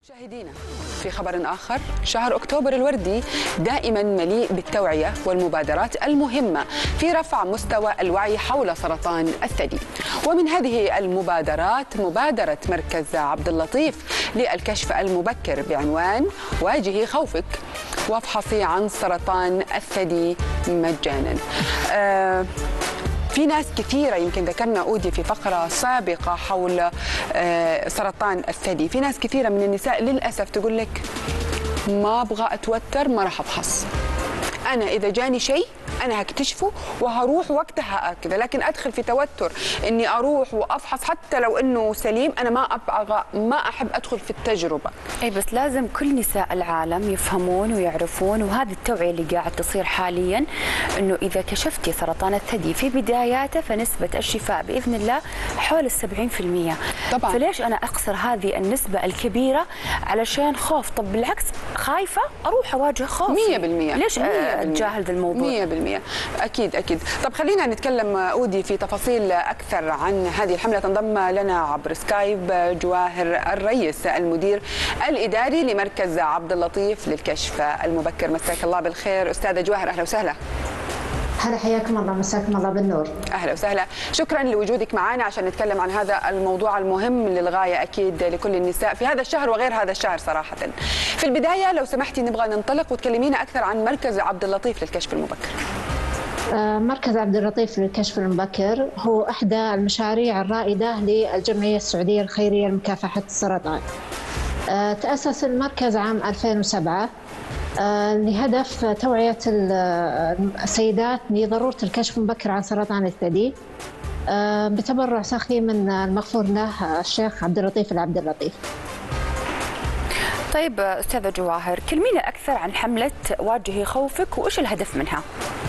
مشاهدينا في خبر آخر، شهر أكتوبر الوردي دائما مليء بالتوعية والمبادرات المهمة في رفع مستوى الوعي حول سرطان الثدي. ومن هذه المبادرات مبادرة مركز عبد اللطيف للكشف المبكر بعنوان واجهي خوفك وافحصي عن سرطان الثدي مجانا. في ناس كثيرة يمكن ذكرنا أودي في فقرة سابقة حول سرطان الثدي، في ناس كثيرة من النساء للأسف تقول لك ما أبغى أتوتر، ما راح أفحص، أنا إذا جاني شيء أنا هكتشفه وهروح وقتها كذا، لكن أدخل في توتر إني أروح وأفحص حتى لو إنه سليم، أنا ما أحب أدخل في التجربة. أي بس لازم كل نساء العالم يفهمون ويعرفون، وهذه التوعية اللي قاعد تصير حاليا، إنه إذا كشفتي سرطان الثدي في بداياته فنسبة الشفاء بإذن الله حول 70%. طبعا. فليش أنا أخسر هذه النسبة الكبيرة علشان خوف؟ طب بالعكس، خايفة أروح أواجه خوفي 100%. ليش أتجاهل ذا الموضوع؟ 100%. أكيد. طب خلينا نتكلم أودي في تفاصيل أكثر عن هذه الحملة. تنضم لنا عبر سكايب جواهر الريس، المدير الإداري لمركز عبد اللطيف للكشف المبكر. مساك الله بالخير أستاذة جواهر، أهلا وسهلا. هلا، حياكم الله، مساكم الله بالنور. اهلا وسهلا، شكرا لوجودك معنا عشان نتكلم عن هذا الموضوع المهم للغايه اكيد لكل النساء في هذا الشهر وغير هذا الشهر صراحه. في البدايه لو سمحتي نبغى ننطلق وتكلمينا اكثر عن مركز عبد اللطيف للكشف المبكر. مركز عبد اللطيف للكشف المبكر هو احدى المشاريع الرائده للجمعيه السعوديه الخيريه لمكافحه السرطان. تأسس المركز عام 2007 لهدف توعية السيدات بضرورة الكشف المبكر عن سرطان الثدي، بتبرع سخي من المغفور له الشيخ عبد اللطيف العبد اللطيف. طيب أستاذة جواهر، كلمينا أكثر عن حملة واجهي خوفك وإيش الهدف منها؟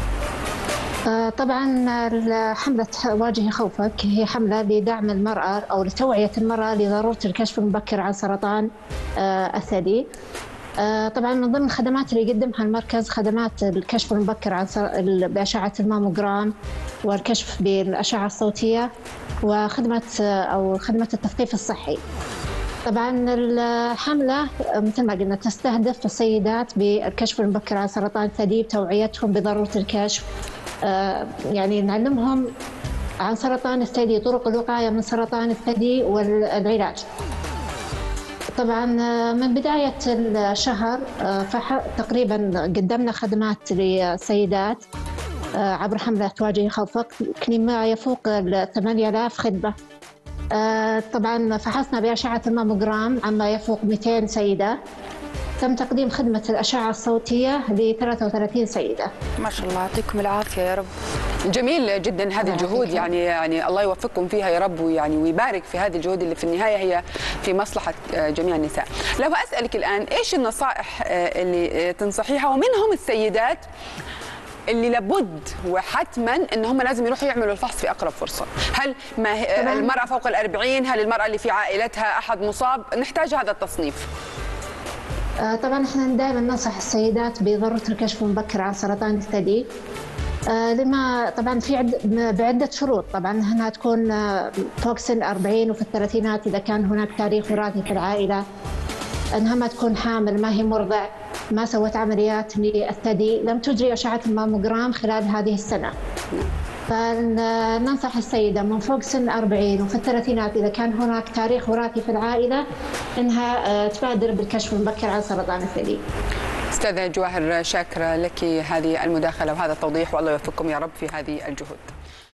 طبعا حملة واجهي خوفك هي حملة لدعم المرأة أو لتوعية المرأة لضرورة الكشف المبكر عن سرطان الثدي. طبعا من ضمن الخدمات اللي يقدمها المركز خدمات الكشف المبكر عن بأشعة الماموغرام والكشف بالأشعة الصوتية وخدمة التثقيف الصحي. طبعا الحملة مثل ما قلنا تستهدف السيدات بالكشف المبكر عن سرطان الثدي، بتوعيتهم بضرورة الكشف، يعني نعلمهم عن سرطان الثدي، طرق الوقاية من سرطان الثدي والعلاج. طبعا من بداية الشهر تقريبا قدمنا خدمات للسيدات عبر حملة واجهي خوفك ما يفوق 8000 خدمة. طبعا فحصنا بأشعة الماموغرام عما يفوق 200 سيدة. تم تقديم خدمة الأشعة الصوتية ل 33 سيدة. ما شاء الله، يعطيكم العافية يا رب. جميل جدا هذه الجهود، يعني الله يوفقكم فيها يا رب، ويبارك في هذه الجهود اللي في النهاية هي في مصلحة جميع النساء. لو أسألك الآن إيش النصائح اللي تنصحيها، ومن هم السيدات اللي لابد وحتما ان هم لازم يروحوا يعملوا الفحص في اقرب فرصه؟ هل المراه فوق ال40؟ هل المراه اللي في عائلتها احد مصاب؟ نحتاج هذا التصنيف. طبعا احنا دائما ننصح السيدات بضروره الكشف المبكر عن سرطان الثدي، لما طبعا بعده شروط. طبعا انها تكون فوق سن 40 وفي الثلاثينات اذا كان هناك تاريخ وراثي في العائله، انها ما تكون حامل، ما هي مرضع، ما سوت عمليات للثدي، لم تجري أشعة الماموغرام خلال هذه السنة. فننصح السيدة من فوق سن 40 وفي الثلاثينات إذا كان هناك تاريخ وراثي في العائلة أنها تبادر بالكشف المبكر عن سرطان الثدي. أستاذة جواهر، شاكرة لك هذه المداخلة وهذا التوضيح، والله يوفقكم يا رب في هذه الجهود.